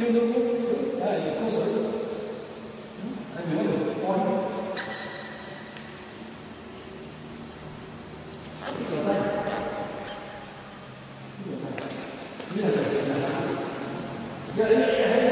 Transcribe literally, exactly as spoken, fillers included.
nước nước đây là có sự anh nhớ được con Hãy subscribe cho kênh Ghiền Mì Gõ để không bỏ lỡ những video hấp dẫn.